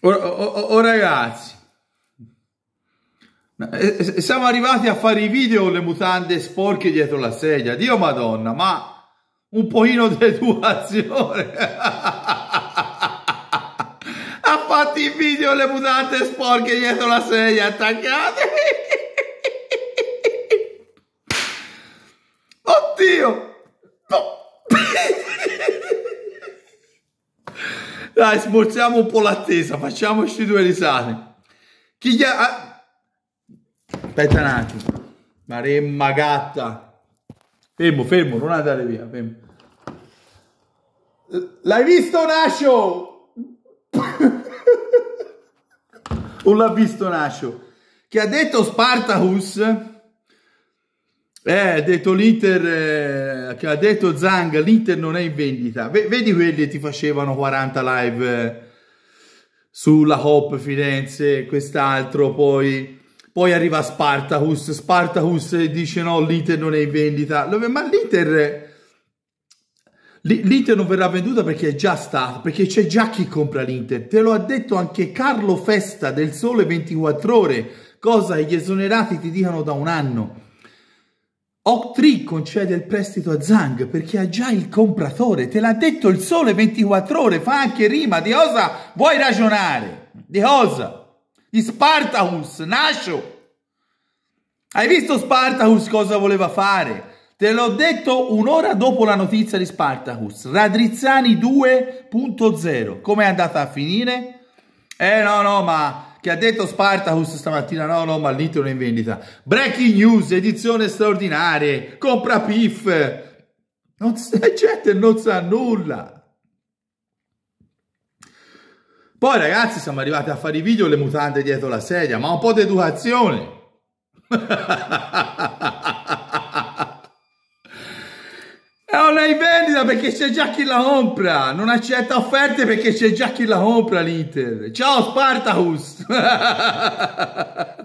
Ragazzi, siamo arrivati a fare i video con le mutande sporche dietro la sedia. Dio Madonna, ma un pochino di educazione. Ha fatto i video con le mutande sporche dietro la sedia attaccate. Oddio, no. Dai, smorziamo un po' l'attesa, facciamoci due risate. Chi gli ha... Aspetta un attimo. Maremma gatta. Fermo, fermo, non andare via, fermo. L'hai visto Nacio? Non l'ha visto Nacio. Che ha detto Spartacus? Ha detto l'Inter, che ha detto Zang, l'Inter non è in vendita. Vedi quelli che ti facevano 40 live sulla Hop Firenze, quest'altro, poi arriva Spartacus dice no, l'Inter non è in vendita. Ma l'Inter non verrà venduta perché è già stato, perché c'è già chi compra l'Inter. Te lo ha detto anche Carlo Festa del Sole 24 Ore, cosa che gli esonerati ti dicono da un anno. Oak-Tree concede il prestito a Zang perché ha già il compratore, te l'ha detto il Sole 24 Ore, fa anche rima. Di cosa vuoi ragionare? Di cosa? Di Spartacus, Nacio. Hai visto Spartacus cosa voleva fare? Te l'ho detto un'ora dopo la notizia di Spartacus. Radrizzani 2.0. Come è andata a finire? No, ma... che ha detto Spartacus stamattina, no, ma l'Inter non è in vendita. Breaking news, edizione straordinaria, compra PIF. Gente non sa nulla. Poi ragazzi siamo arrivati a fare i video le mutande dietro la sedia, ma un po' di educazione. Non è in vendita perché c'è già chi la compra. Non accetta offerte perché c'è già chi la compra l'Inter. Ciao Spartacus.